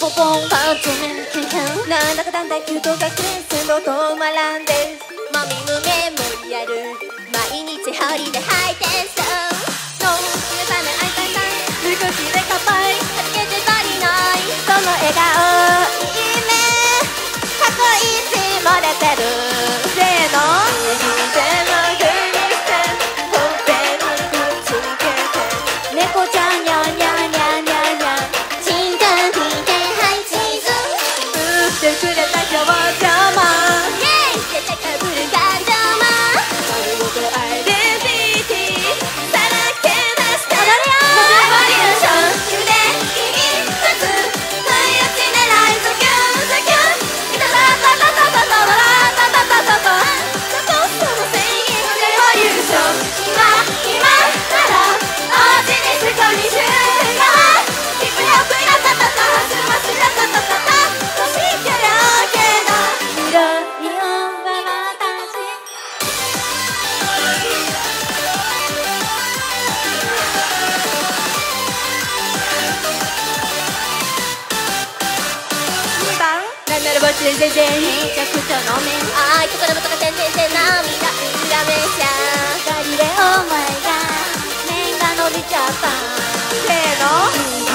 ポンパンチメンキュンなんだかだんだんキュートがクレスの止まらんですもみむメモリアル毎日ハリでハイテンションの皆さんの愛さん少しで乾杯はじけて足りないその笑顔いいねかっこいいし漏れてるせーの猫ちゃんにゃにゃにゃにゃにゃチンタンピンテンハイチーズ打ってくれた今日ちゃまイェイ出てかぶる感情も丸ごとアイデンティティさらけ出して踊れよレボリューション腕一つ不意打ち狙いズキュンズキュンイタタタタタタタタタタタタタそこその宣言レボリューション今ならおうちにそこに集合ヒップホップラタタタスマスラタタタタ欲しいけど色には私2番なんならぼっちで全然めちゃくちゃ飲めん愛とかでもとか全然涙裏めちゃ二人でお前が念が伸びちゃったせーの